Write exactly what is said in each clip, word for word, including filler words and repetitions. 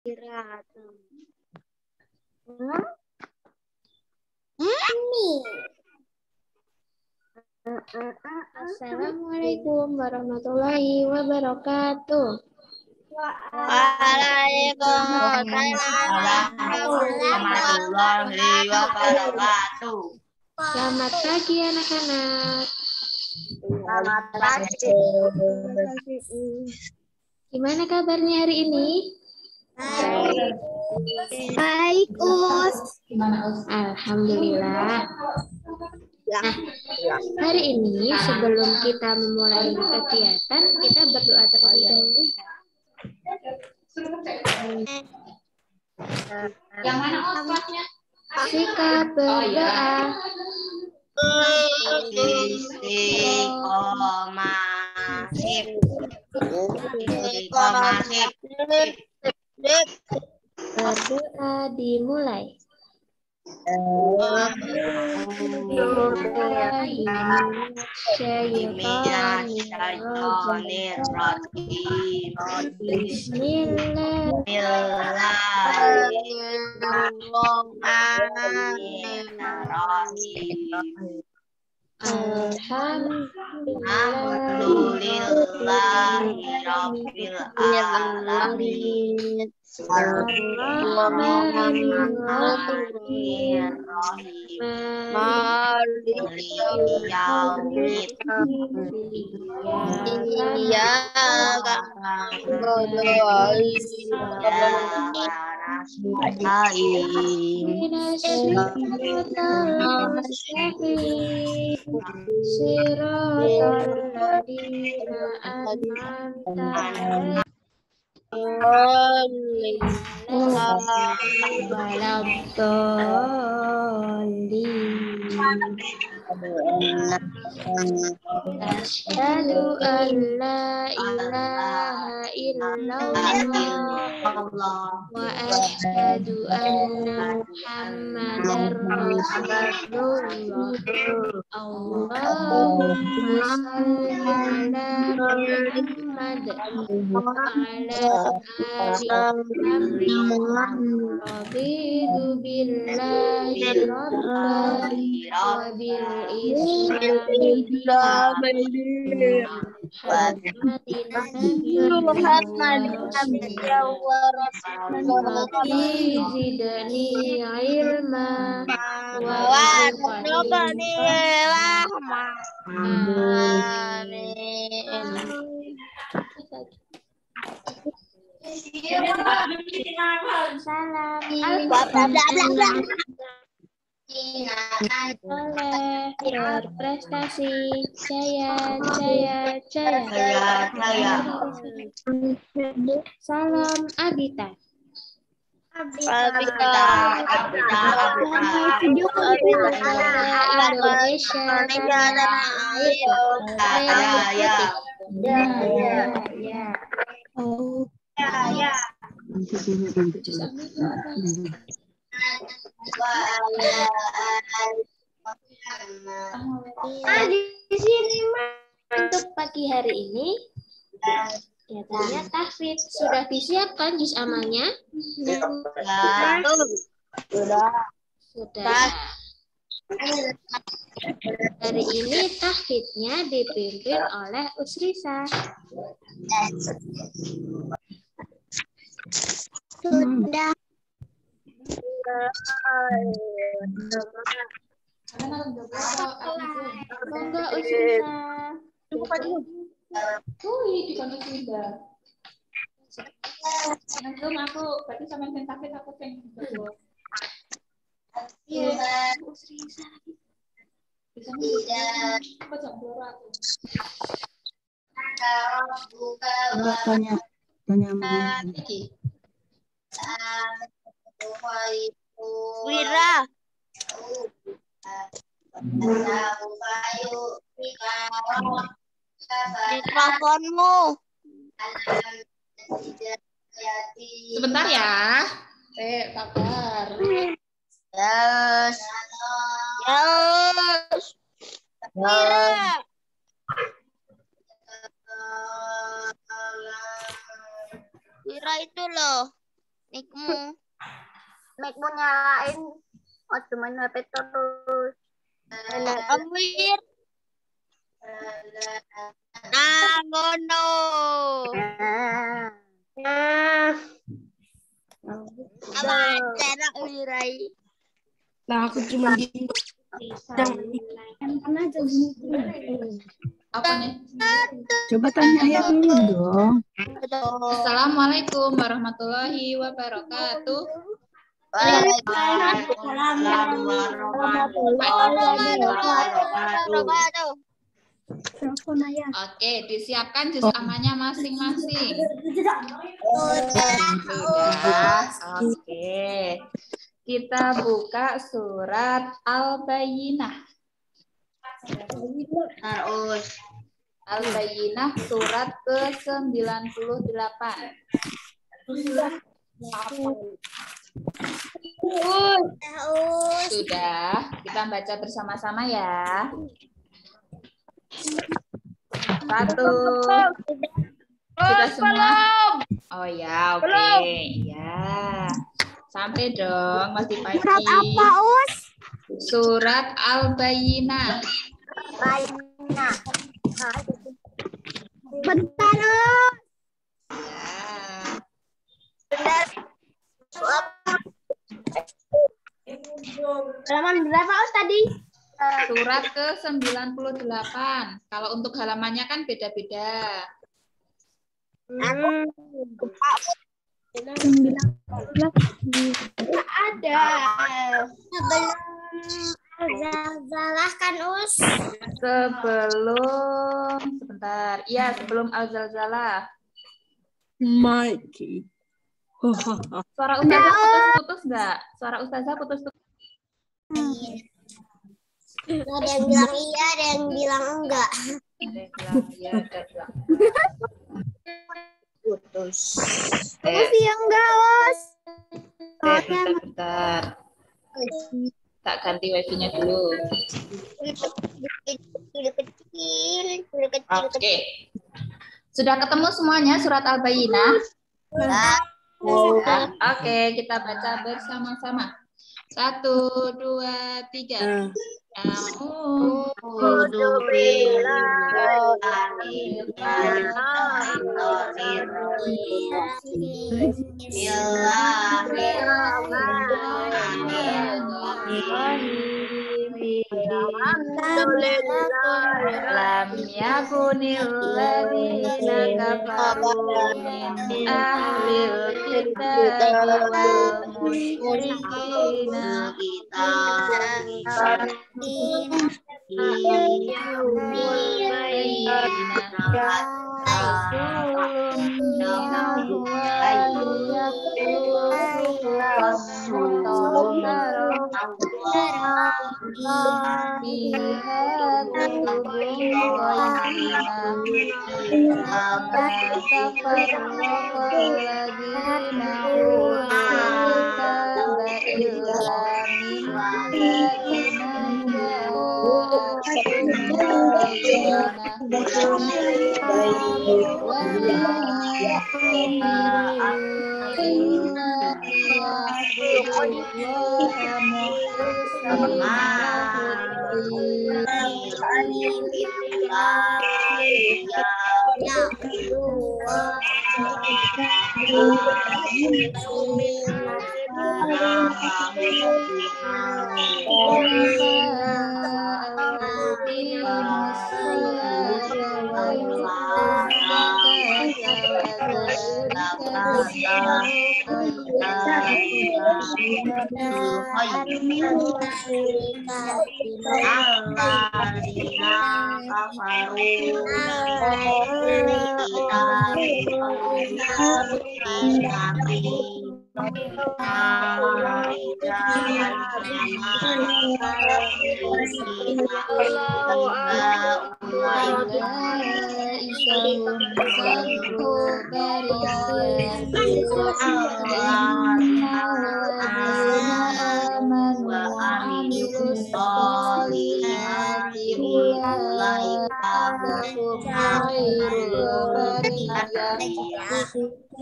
Assalamualaikum warahmatullahi wabarakatuh. Waalaikumsalam warahmatullahi wabarakatuh. Selamat pagi anak-anak. Selamat pagi. Gimana kabarnya hari ini? Baik. Baik, Us. Alhamdulillah. Nah, hari ini sebelum kita memulai kegiatan, kita berdoa terlebih dahulu ya. Yang mana oswatnya? Sikap berdoa. Istiqomasif. Istiqomasif. Berdoa dimulai. Bismillahirrahmanirrahim. Alhamdulillahirabbil alamin. Ar-Rahmanir-Rahim. Maliki yaumiddin. Iyyaka na'budu wa iyyaka nasta'in. Siratal ladzina an'amta 'alaihim Asyhadu an la ilaha illallah wa asyhadu anna Muhammadar Rasulullah. Allahumma shalli ala Muhammad wa ala ali Muhammad. Raditu billahi rabban wa bil islami zidni ilma wa warzuqni rahmah. Amin. Salam. Oleh berprestasi jaya jaya jaya jaya. Salam Abita. Abita, Abita, Abita, Indonesia tanah air merah putih. Ya ya ya. Oh ya ya. Nah, di sini untuk pagi hari ini kegiatannya tahfidz. Sudah disiapkan juz amalnya? Sudah. Sudah. Hari ini tahfidznya dipimpin oleh Usrisa. Sudah. Monggo Usrisa. Wih, di kono sudah. Nanti aku berarti sama yang takut aku pengen. Iya, Usrisa lagi. Bisa nih. Apa jam dua aku? Banyak banyak banyak. Wira. Mikrofonmu. Sebentar ya. Eh, kabar. Yes. Yes. Wira. Wira itu loh. Mic-mu. Mic-mu nyalain. Oh, cuman H P terus. Amir. Nah, gono. Nah. Apa cara urai? Nah, aku cuma di Apa nih? coba tanya ayah dulu dong. Assalamualaikum warahmatullahi wabarakatuh. Waalaikumsalam warahmatullahi wabarakatuh. Oke, disiapkan juz amannya masing-masing. Sudah. Oke. Kita buka surat Al-Bayyinah. Terus. Al-Bayyinah surat ke sembilan puluh delapan. Sudah, kita baca bersama-sama ya. Satu. Sudah semua? Oh ya, oke. Okay. Ya. Sampai dong, masih pagi. Surat apa, Us? Surat Al-Bayyinah. Bayyinah. Bentar, Us. Ya. Halaman berapa, Us, tadi? Surat ke sembilan puluh delapan. Kalau untuk halamannya kan beda-beda. Hmm. Ada. Sebelum Al-Zalzalah kan, Us? Sebelum, sebentar. Iya, sebelum Al-Zalzalah. Mikey. Suara ustazah putus-putus enggak? Suara ustazah putus-putus. Ada yang bilang iya, ada yang bilang enggak. Ada yang bilang iya, ada yang bilang. Putus. Eh, Iya enggak, Us? eh, bentar, bentar. Tak ganti wifi-nya dulu. Kecil, kecil, kecil, kecil. Oke. Sudah ketemu semuanya surat Al-Bayyinah? Nah, oke, kita baca bersama-sama. Satu, dua, tiga. A'udzu Lam yakunil ladzina kafaru min ahlil kitab wal musyrikina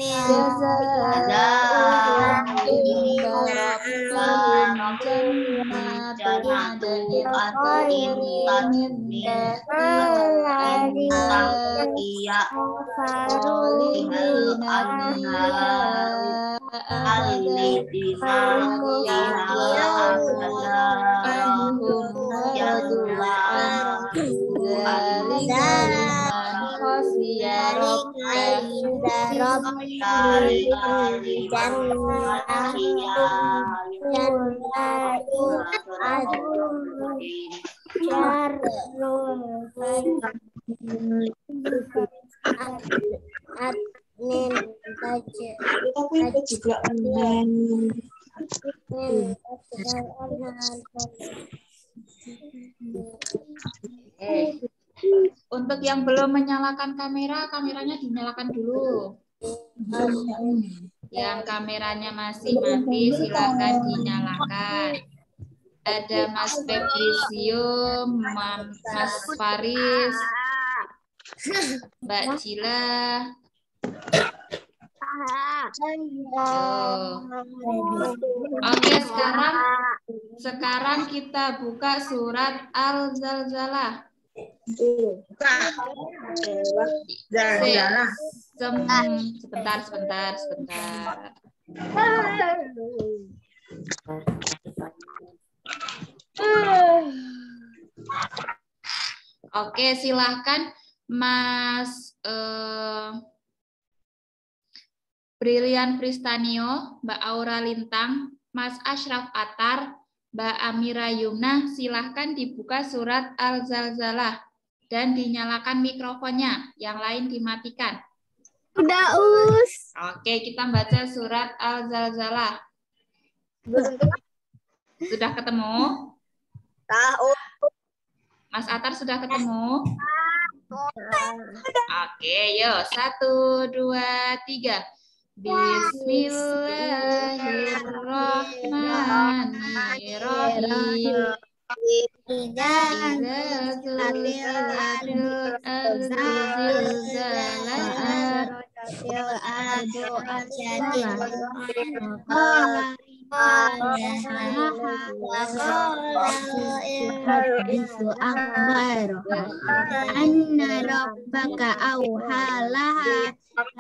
jazaa'uhum inda rabbihim jannatu adnin min tahtiha khalidina fiha abada anhum radu anhu dzalika liman khashiya rabbah. Eh, untuk yang belum menyalakan kamera, kameranya dinyalakan dulu. Yang kameranya masih mati, silakan dinyalakan. Ada Mas Febrizio, Mas Faris, Mbak Cila. Oh. Oke, sekarang sekarang kita buka surat Al-Zalzalah. Sebentar, sebentar, sebentar. Oke, silahkan Mas eh, Brilian Pristanio, Mbak Aura Lintang, Mas Ashraf Atar, Mbak Amira Yumnah, silahkan dibuka surat Al-Zalzalah dan dinyalakan mikrofonnya, yang lain dimatikan. Udah, Us. Oke, kita baca surat Al-Zalzalah. Sudah ketemu? Tahu. Mas Atar sudah ketemu? Oke, yuk. Satu, dua, tiga. Bismillahirrahmanirrahim. Idza zulzilatil ardu zilzalaha anna rabbaka awhalaha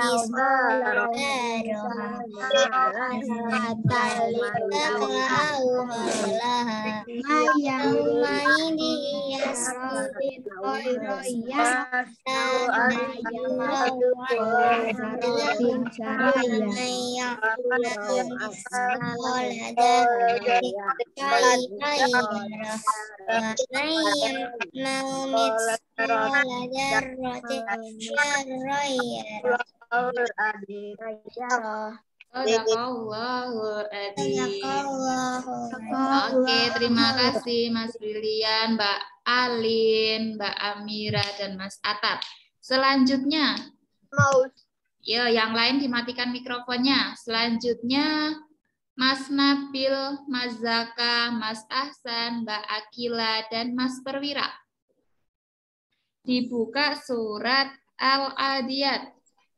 Oke, terima kasih Mas Brilian, Mbak Alin, Mbak Amira, dan Mas Atar. Selanjutnya, yo, yang lain dimatikan mikrofonnya. Selanjutnya, Mas Nabil, Mas Zaka, Mas Ahsan, Mbak Akila, dan Mas Perwira. Dibuka surat Al-Adiyat.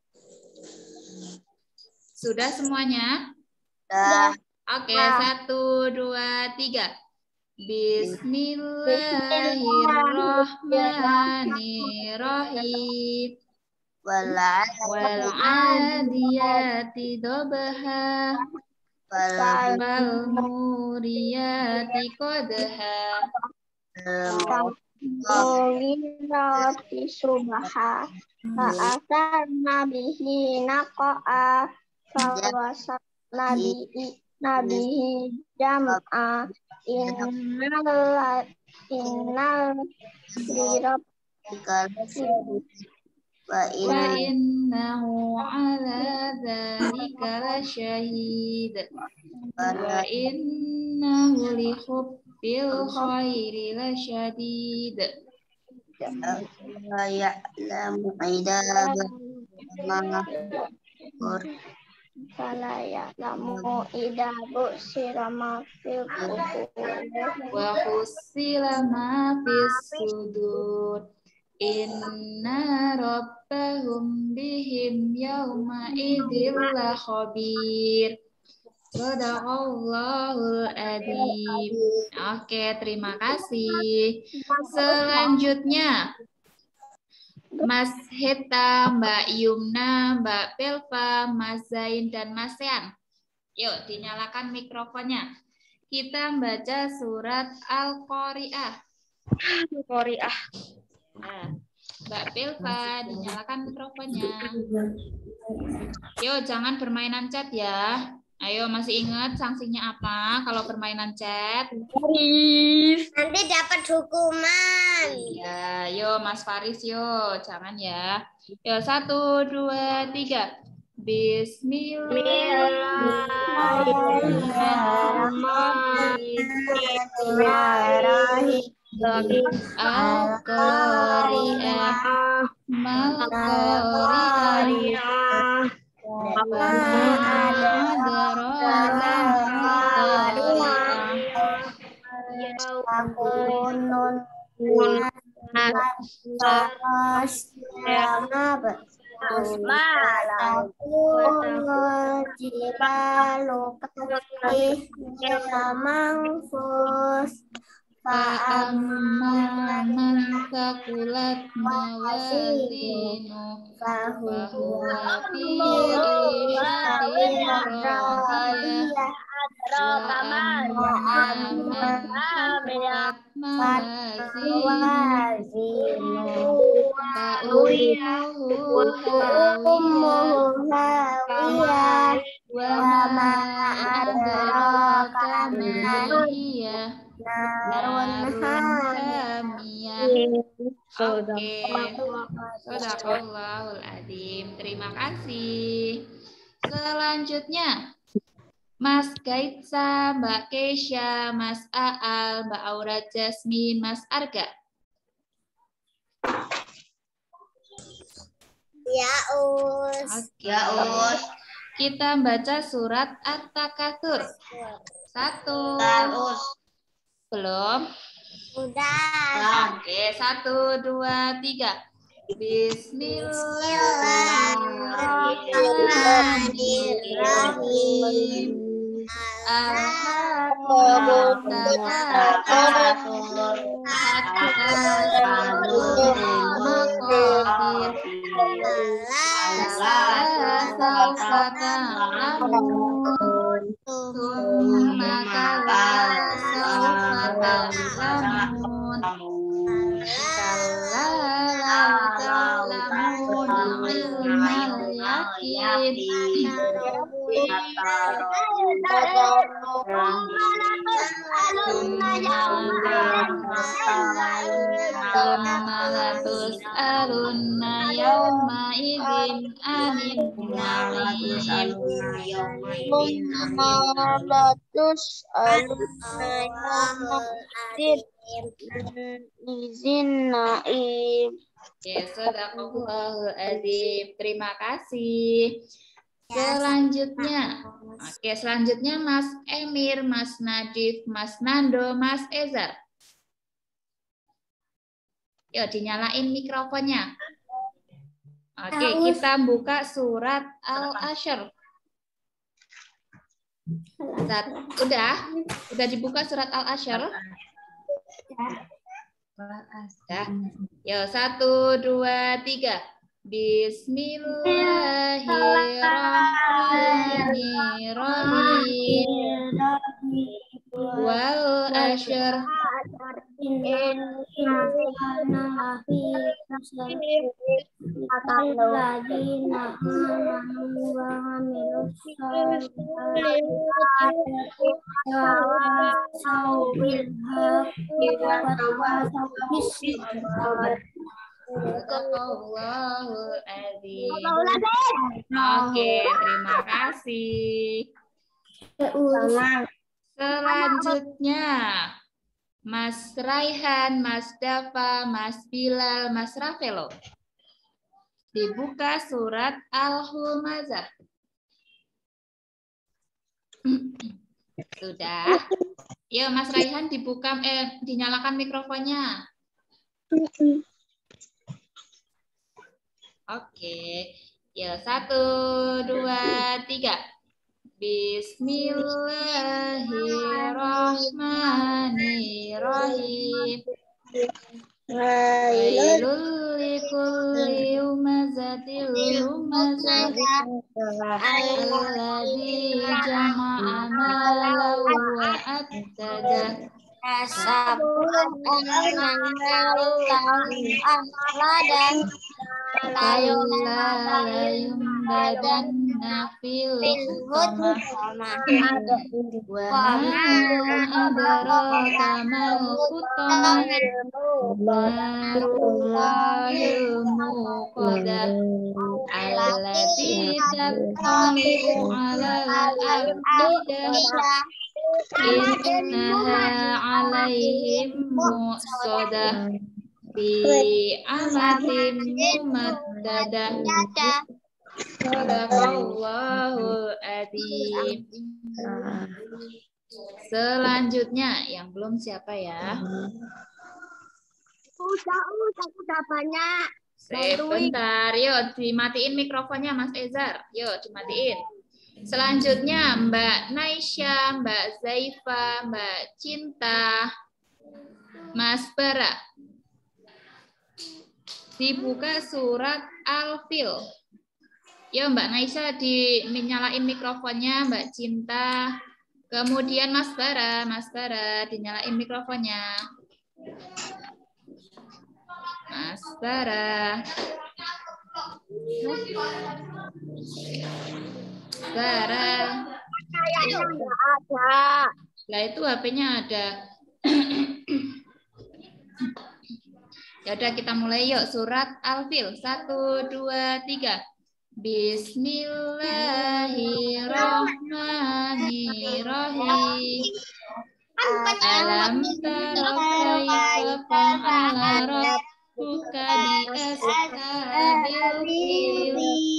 Sudah semuanya? Sudah. Oke, satu, dua, tiga. Bismillahirrahmanirrahim. Wal'adiyati dobha. Falmuriyati qadha. Mulinati subha. Fa'asarna bihi naqa'a. Fawasat nabi nabihi jam'a. Innal innal wa innahu ala dzalika lasyahid wa innahu li hubbil khairi lasyadid. la ya'lamu idaba fala ya'lamu idabu sirama fil qubur wa husila ma fis sudur Inna rabbahum bihim yawma idzil khabir. Sadaqallahul adzim. Oke, terima kasih. Selanjutnya, Mas Heta, Mbak Yumna, Mbak Belva, Mas Zain, dan Mas Sean. Yuk, dinyalakan mikrofonnya. Kita baca surat Al-Qari'ah. Qari'ah. Nah, Mbak Belva, dinyalakan mikrofonnya. Yuk, jangan permainan chat ya. Ayo, masih ingat sanksinya apa kalau permainan chat? Nanti dapat hukuman. Ya, yo Mas Faris, yo jangan ya. Yo satu, dua, tiga. Bismillahirrahmanirrahim. Al-Qari'ah, Mal-Qari'ah. Fa'amman sakulat mawazinu fahuwa fi isyatin radiyah wa amman khaffat mawazinu fa'ummuhu hawiyah wa ma adraka ma hiya narun hamiyah. Oke, Sadaqallahul adzim. Terima kasih. Selanjutnya, Mas Gaitsa, Mbak Keisha, Mas Aal, Mbak Aura Jasmine, Mas Arga. Ya, Us. Oke. Ya, Us. Kita baca surat At-Takatsur. Satu. Us. Belum? Udah. Oke, satu, dua, tiga. Bismillahirrahmanirrahim. Alunna yauma idzin anin na'im. Izin naib. Ya, Sadaqallahul adzim. Terima kasih. Selanjutnya, oke, selanjutnya Mas Emir, Mas Nadif, Mas Nando, Mas Ezar. Yuk, dinyalain mikrofonnya. Oke, kita buka surat Al-Asyr. Udah? Udah dibuka surat Al-Asyr? Udah. Yuk, satu, dua, tiga. Bismillahirrahmanirrahim. Wal asyr. Sadaqallahul adzim. Oke, terima kasih. Selanjutnya, Mas Raihan, Mas Dafa, Mas Bilal, Mas Rafelo. Dibuka surat Al-Humazah. Sudah. Yuk, Mas Raihan dibuka, eh, dinyalakan mikrofonnya. Oke. Ya, satu, dua, tiga. Bismillahirrahmanirrahim. Wailul likulli humazatil lumazah alladzi jama'a malan wa attadah. Layumbadanna fil hutamah wa ma adraka mal hutamah narullahil muqadah allati tattali'u 'alal afidah innaha 'alaihim mu'sadah fi amatin mumaddadah. Sadaqallahul adzim. Selanjutnya yang belum siapa ya? Udah, udah, udah banyak. Sebentar, yuk dimatiin mikrofonnya Mas Ezar. Yuk dimatiin. Selanjutnya Mbak Naisha, Mbak Zaifa, Mbak Cinta, Mas Bara. Dibuka surat Al-Fil. Yo Mbak Naisha dinyalain mikrofonnya, Mbak Cinta. Kemudian Mas Bara, Mas Bara dinyalain mikrofonnya. Mas Bara. Bara. Kayaknya nggak ada. Lah itu H P-nya ada. Ya udah kita mulai yuk surat Al-Fil. Satu, dua, tiga. Bismillahirrahmanirrahim. Alam tara kaifa fa'ala rabbuka bi ashabil fil.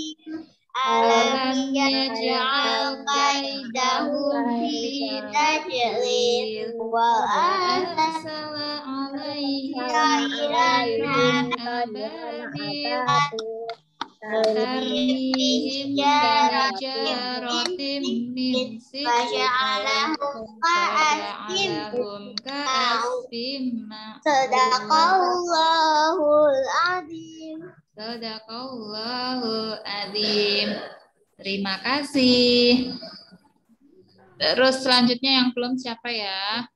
Alam yaj'al kaidahum fi tadlil wa arsala 'alaihim tayran ababil tarmihim bijaratin min sijil ka'asfin ma'kul. Sadaqallahul adzim. Sadaqallahul adzim. Terima kasih. Terus selanjutnya yang belum siapa ya?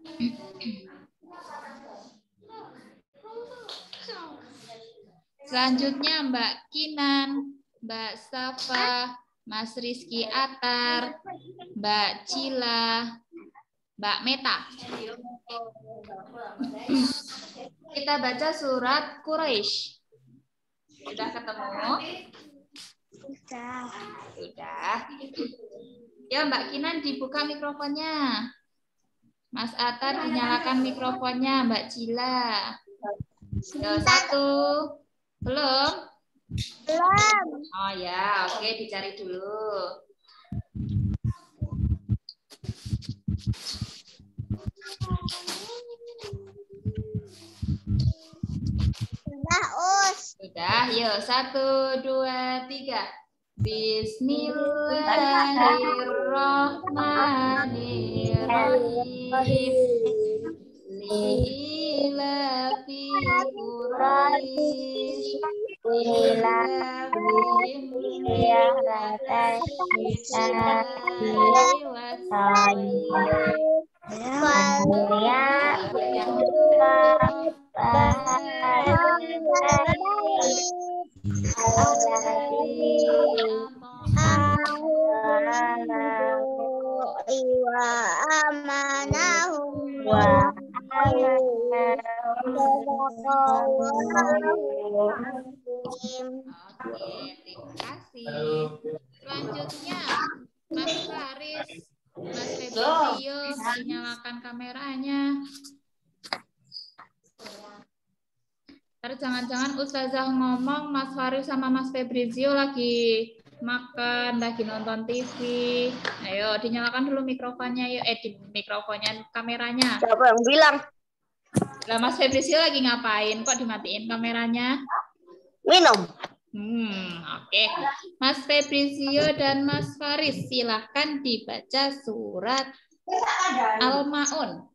Selanjutnya Mbak Kinan, Mbak Safa, Mas Rizky Atar, Mbak Cila, Mbak Meta. Kita baca surat Quraisy. Sudah ketemu? Sudah. Sudah. Ya Mbak Kinan dibuka mikrofonnya. Mas Atar dinyalakan mikrofonnya, Mbak Cila. Ya, satu. Belum? Belum. Oh ya, oke dicari dulu. Sudah, Us. Sudah, yuk. Satu, dua, tiga. Bismillahirrahmanirrahim. Lilafi Quraisy ilafihim rihlata syita'i Oke, terima kasih. Selanjutnya, Mas Faris, Mas Febrio, dinyalakan kameranya. Ntar jangan-jangan Ustazah ngomong, Mas Faris sama Mas Febrizio lagi makan, lagi nonton T V. Ayo, dinyalakan dulu mikrofonnya, yuk. Eh, di mikrofonnya, kameranya. Siapa yang bilang? Lah, Mas Febrizio lagi ngapain? Kok dimatiin kameranya? Minum. Hmm, oke. Mas Febrizio dan Mas Faris, silahkan dibaca surat Al-Ma'un.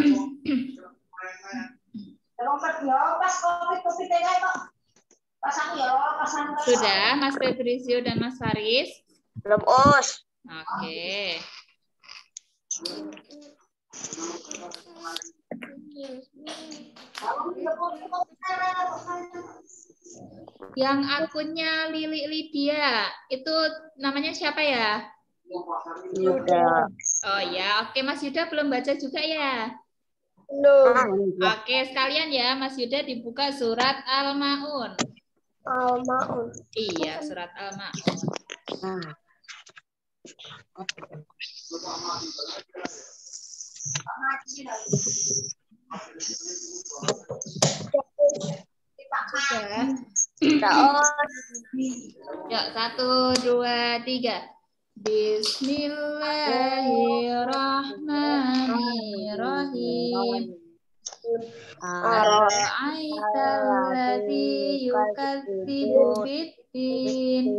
Sudah, Mas Febrizio dan Mas Faris? Belum, Us. Oke. Yang akunnya Lili Lydia, itu namanya siapa ya? Yuda. Oh ya, oke Mas Yuda belum baca juga ya? Belum. Oke, sekalian ya Mas Yuda dibuka surat Al-Ma'un. Al-Ma'un. Iya, surat Al-Ma'un. Nah. Sudah. Yuk, satu, dua, tiga. Bismillahirrahmanirrahim. Ara'aitalladzi yukadzibu biddin.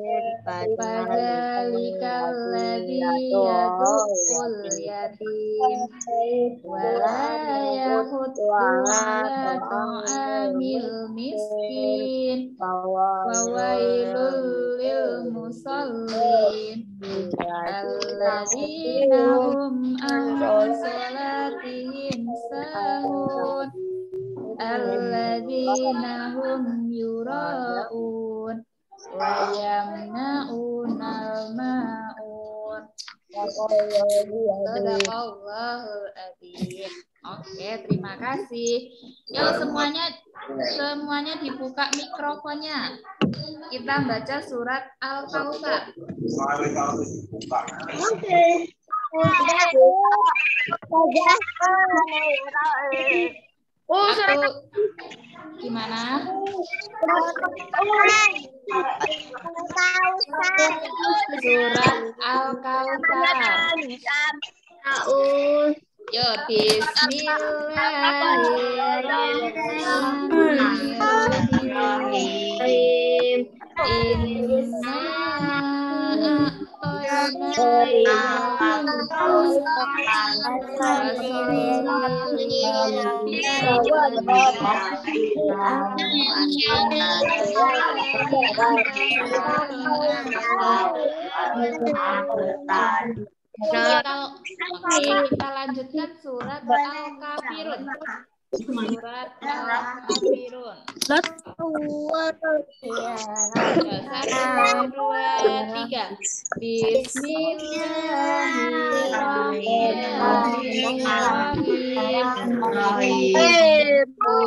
Fadzalikal-ladzi yaduqqul yatim. Wa la yahuddu 'ala ta'amil miskin. Wa wailul lil musallin. Alladzina hum an salatihim sahun. Alladzina hum yura'un. Wa yamna'unal ma'un. Sadaqallahul adzim. Oke, terima kasih. Yuk semuanya semuanya dibuka mikrofonnya. Kita baca surat Al-Kautsar. Oke. Satu, gimana? Surat Al-Kautsar. Yo, bismillahirrahmanirrahim. Inna Kita, kita lanjutkan surat Al-Kafirun. Surat Al-Kafirun. Satu, dua, tiga. Bismillahirrahmanirrahim.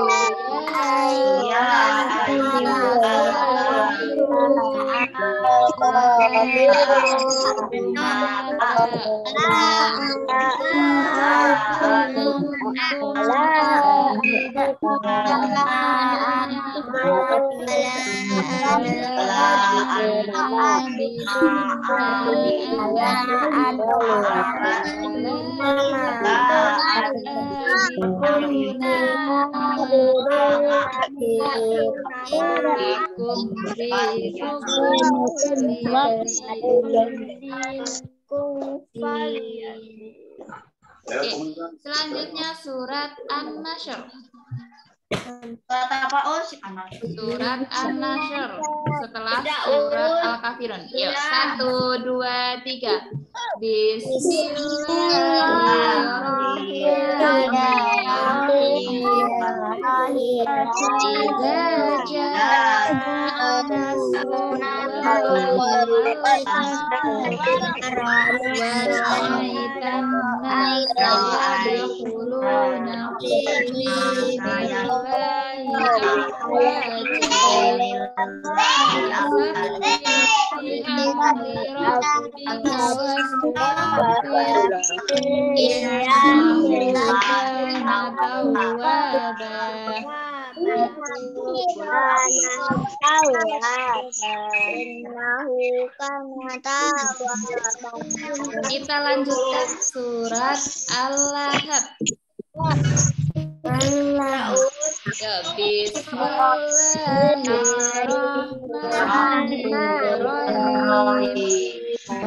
Selanjutnya surat An-Nasyr. Surat An-Nasyr setelah surat Al-Kafirun. Yuk, satu, dua, tiga. Kita lanjutkan surat Al-Lahab. Ya, Bismillahirrahmanirrahim.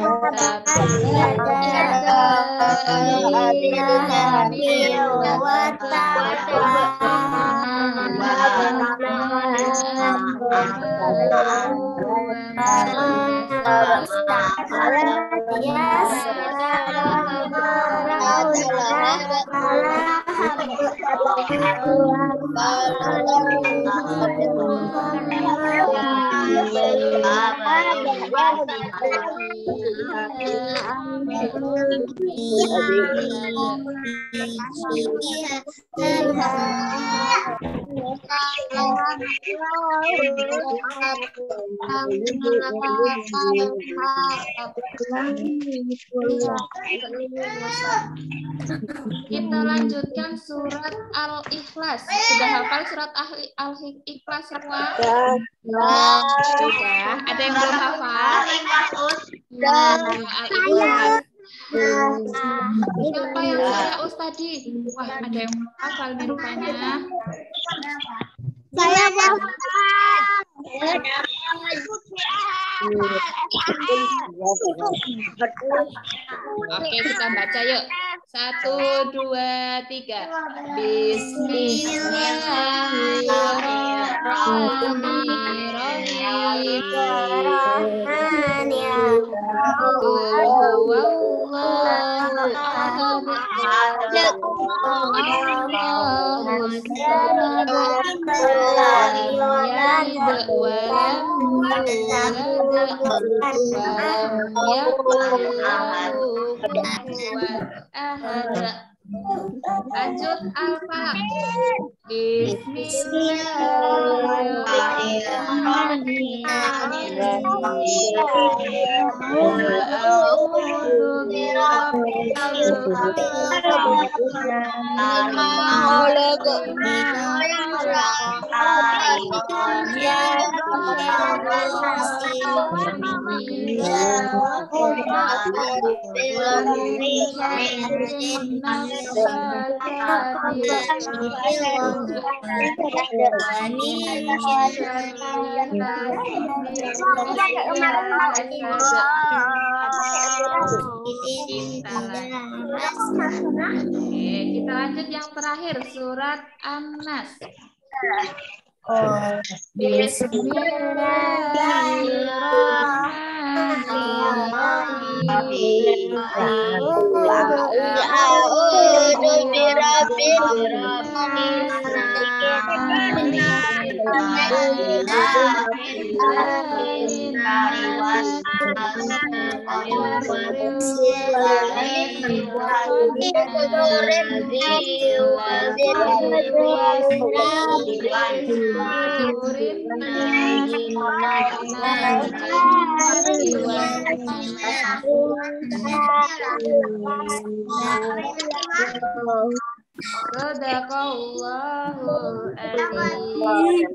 Kita lanjutkan surat Al-Ikhlas. Sudah hafal surat Al-Ikhlas semua? Sudah. Ada yang belum hafal? Al-Ikhlas. Siapa yang Yaus tadi? Wah, ada yang belum hafal nih rupanya. Saya mau. Oke, kita baca yuk. Satu, dua, tiga. Lanjut Al-Falaq. Oke, kita lanjut yang terakhir, surat An-Nas. Sadaqallahul adzim.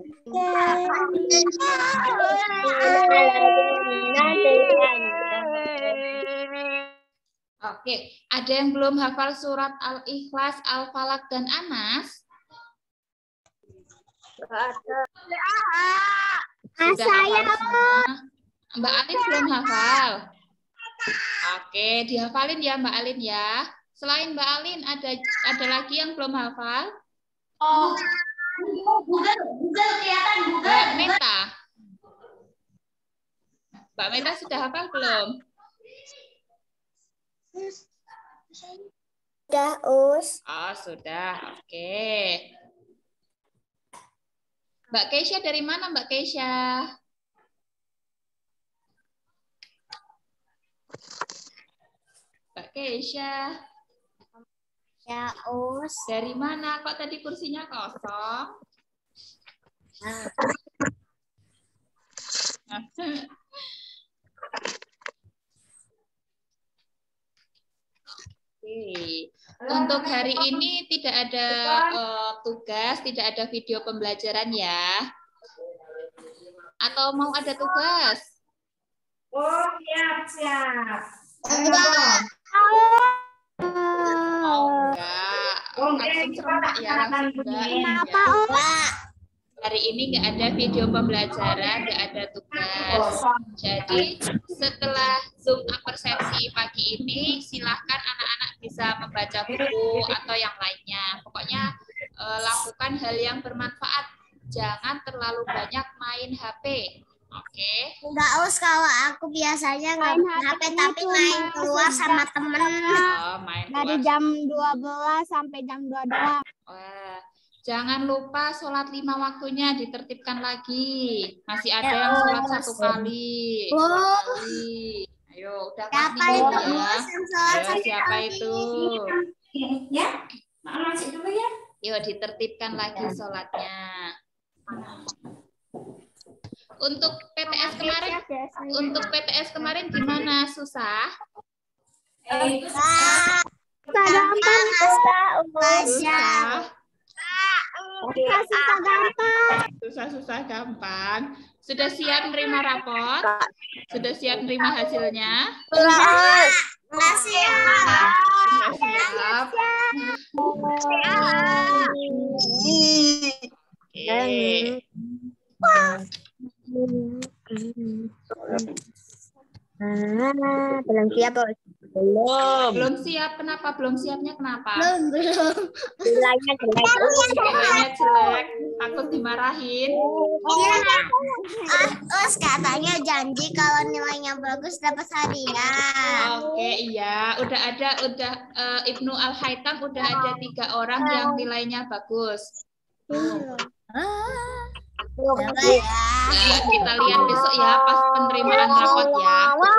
Oke, ada yang belum hafal surat Al-Ikhlas, Al-Falaq, dan An-Nas? Sudah hafal semua? Mbak Alin belum hafal? Oke, dihafalin ya Mbak Alin ya. Selain Mbak Alin, ada ada lagi yang belum hafal? Oh, Google, Google kelihatan Google. Mbak Meta. Mbak Meta sudah hafal belum? Sudah, Us. Oh, sudah. Oke. Mbak Keisha dari mana, Mbak Keisha? Mbak Keisha. Ya, Us. Dari mana? Kok tadi kursinya kosong? Oke. Untuk hari ini tidak ada uh, tugas, tidak ada video pembelajaran ya. Atau mau ada tugas? Oh, siap, siap. Oh, enggak. Oh, enggak. langsung serentak ya, langsung enggak. Kenapa, Ya. Hari ini nggak ada video pembelajaran, nggak ada tugas. Jadi setelah Zoom Persepsi pagi ini, silahkan anak-anak bisa membaca buku atau yang lainnya. Pokoknya eh, lakukan hal yang bermanfaat. Jangan terlalu banyak main H P. Oke. Enggak, Us, kalau aku biasanya nggak main H P tapi main keluar sama temen. Oh, main Dari keluar. jam dua belas sampai jam dua doang. Wah, jangan lupa sholat lima waktunya ditertibkan lagi. Masih ada yang sholat satu kali. Dua Oh. kali. Ayo, udah Siapa pasti itu, ya. Us, yang sholat Ayo, satu siapa kali? itu? Ya, masuk dulu ya. Yuk, ditertibkan lagi sholatnya. Untuk P T S kemarin, untuk P T S kemarin gimana? Susah? Eh, Wah, Gampang, Masya. susah gampang. Susah-susah gampang. Sudah siap menerima raport? Sudah siap menerima hasilnya? Masih. Sudah siap. Oke. Belum siap, Bos. Belum. Belum siap. Kenapa? Belum siapnya kenapa? Belum, belum. Nilainya jelek. Nilainya jelek. Takut dimarahin. Ah, Us katanya janji kalau nilainya bagus dapat hadiah. Oke, iya. Udah ada, udah eh, Ibnu Al-Haytham udah ada tiga orang yang nilainya bagus. Coba ya. Nah, kita lihat besok ya pas penerimaan rapot ya.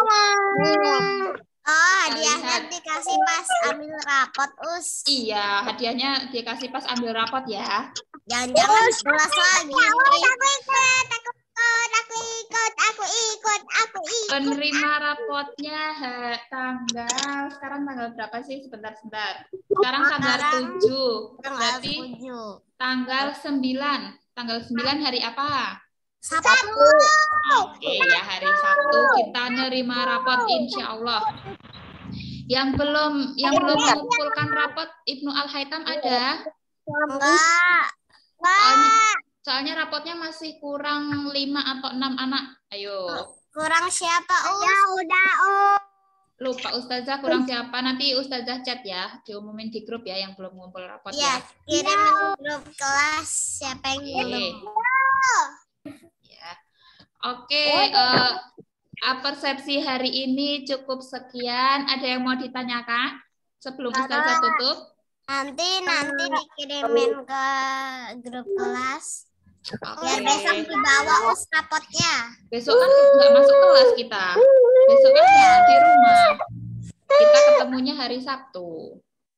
Oh, hadiahnya dikasih pas ambil rapot, Us. Iya, hadiahnya dikasih pas ambil rapot ya. Jangan-jangan kelas lagi. Aku ikut, aku ikut, aku ikut, aku ikut, aku ikut. Penerima rapotnya ha- tanggal, sekarang tanggal berapa sih? Sebentar-sebentar. Sekarang tanggal tujuh. Berarti tanggal sembilan. Tanggal sembilan hari apa? Sabtu. Oke ya, hari Sabtu kita nerima rapot insya Allah. Yang belum yang belum mengumpulkan rapot Ibnu Al-Haytham ada? Enggak. Soalnya, soalnya rapotnya masih kurang lima atau enam anak. Ayo. Kurang siapa, Us? Ya, udah, Us. Lupa Ustazah kurang siapa? Nanti Ustazah chat ya. Diumumin di grup ya yang belum ngumpul rapot Iya, ya. kirim grup kelas siapa yang belum. Ya. Oke, eh, persepsi hari ini cukup sekian. Ada yang mau ditanyakan sebelum Ustazah tutup? Nanti nanti dikirimin ke grup kelas. Biar Oke. besok dibawa, Us, rapotnya. Besok kan nggak masuk kelas kita. Besok kan di rumah. Kita ketemunya hari Sabtu.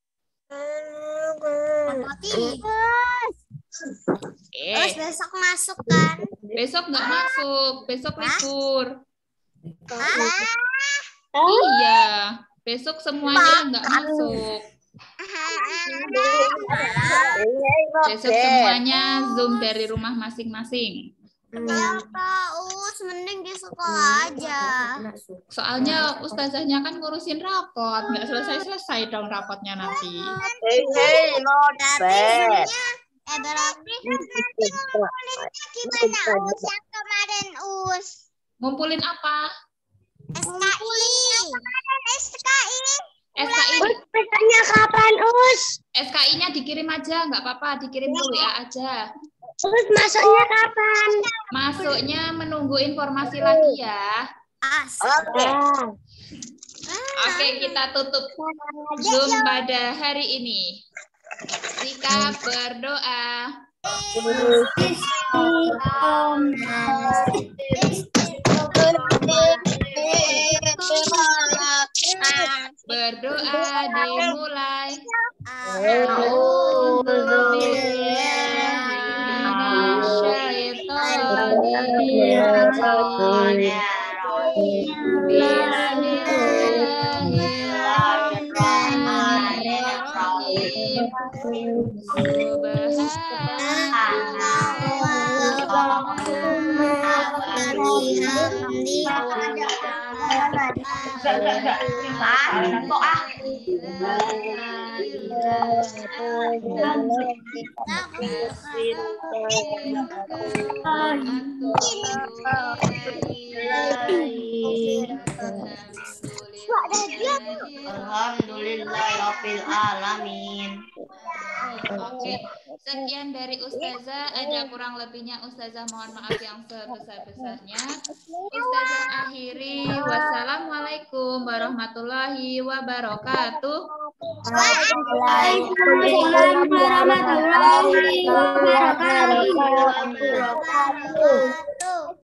Rapoti. Oke. Terus besok masuk kan? Besok nggak masuk. Besok libur. Hah? Iya. Besok semuanya nggak masuk. Besok semuanya Zoom dari rumah masing-masing. Ya, Pak, Us, mending di sekolah aja. Soalnya ustazahnya kan ngurusin rapot. Nggak selesai-selesai dong rapotnya nanti. Hey, not Berarti Zoom-nya, eh berarti nanti ngumpulinnya gimana, Us, yang kemarin, Us? Ngumpulin apa? S K I. S K I. S K I. Pesannya kapan, Us? S K I-nya dikirim aja, nggak apa-apa. Dikirim ke W A aja. Terus masuknya kapan? Masuknya menunggu informasi lagi ya. As. Oke. Oke, kita tutup Zoom pada hari ini. Sikap berdoa. Berdoa dimulai. Subhanallah. Kok ah. Alhamdulillahirabbil alamin. Oke, sekian dari Ustazah. Ada kurang lebihnya Ustazah mohon maaf yang sebesar-besarnya. Ustazah akhiri. Wassalamualaikum warahmatullahi wabarakatuh. Waalaikumsalam warahmatullahi wabarakatuh.